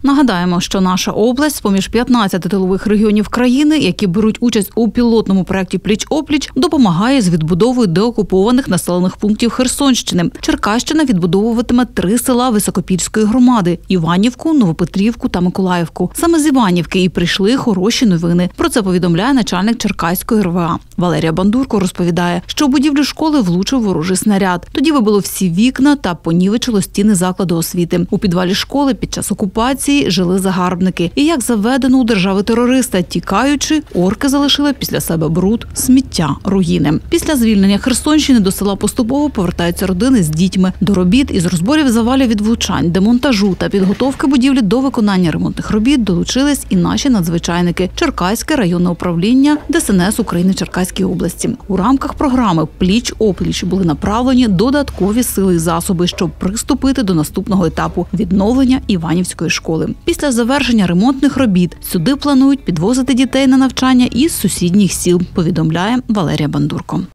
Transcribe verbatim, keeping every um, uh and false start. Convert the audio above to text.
Нагадаємо, що наша область, поміж п'ятнадцяти тилових регіонів країни, які беруть участь у пілотному проєкті «Пліч-опліч», допомагає з відбудовою деокупованих населених пунктів Херсонщини. Черкащина відбудовуватиме три села Високопільської громади – Іванівку, Новопетрівку та Миколаївку. Саме з Іванівки і прийшли хороші новини. Про це повідомляє начальник Черкаської ер ве а. Валерія Бандурко розповідає, що у будівлю школи влучив ворожий снаряд. Тоді вибило всі вікна та понівечило стіни закладу освіти. У підвалі школи під час окупації жили загарбники. І як заведено у держави-терориста, тікаючи, орки залишили після себе бруд, сміття, руїни. Після звільнення Херсонщини до села поступово повертаються родини з дітьми. До робіт із розборів завалів від влучань, демонтажу та підготовки будівлі до виконання ремонтних робіт долучились і наші надзвичайники – Черкаське районне управління Де ес ен ес України в Черкаській області. У рамках програми «Пліч-опліч» були направлені додаткові сили і засоби, щоб приступити до наступного етапу – відновлення Іванівської школи. Після завершення ремонтних робіт сюди планують підвозити дітей на навчання із сусідніх сіл, повідомляє Валерія Бандурко.